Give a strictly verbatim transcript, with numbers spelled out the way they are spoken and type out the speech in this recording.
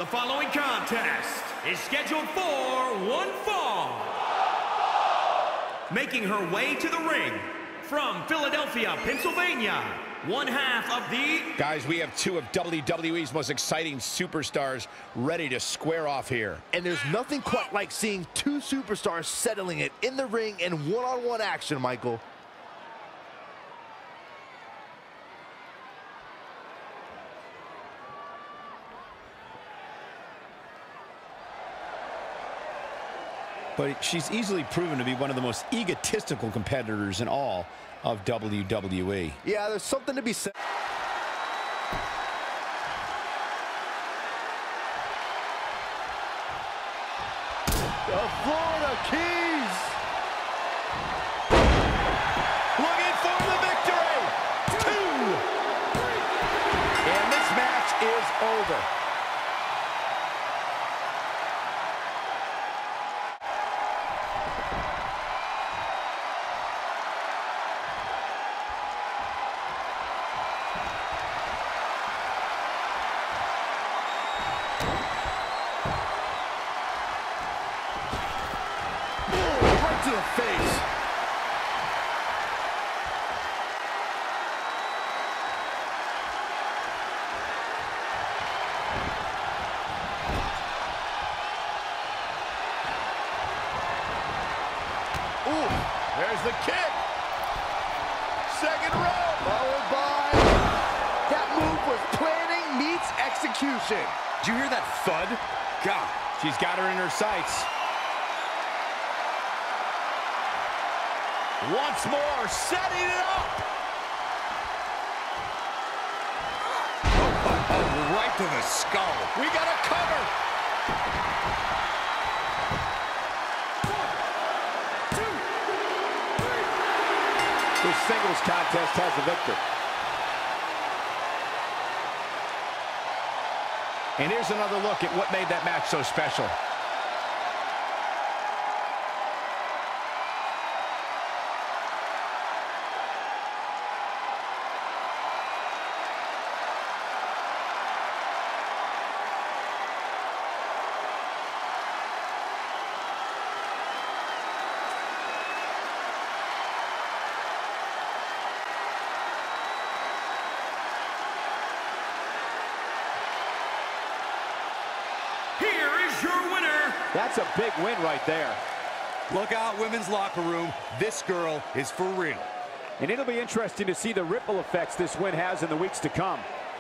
The following contest is scheduled for one fall. Making her way to the ring from Philadelphia, Pennsylvania, one half of the... Guys, we have two of W W E's most exciting superstars ready to square off here. And there's nothing quite like seeing two superstars settling it in the ring in one-on-one action, Michael. But she's easily proven to be one of the most egotistical competitors in all of W W E. Yeah, there's something to be said. The Florida Keys! Looking for the victory! Two! And this match is over. To the face. Ooh, there's the kick. Second row. Followed by... That move was planning meets execution. Did you hear that thud? God, she's got her in her sights. Once more, setting it up. Oh, oh, oh, right to the skull. We got a cover. One, two, three. This singles contest has a victor. And here's another look at what made that match so special. Here is your winner. That's a big win right there. Look out, women's locker room. This girl is for real. And it'll be interesting to see the ripple effects this win has in the weeks to come.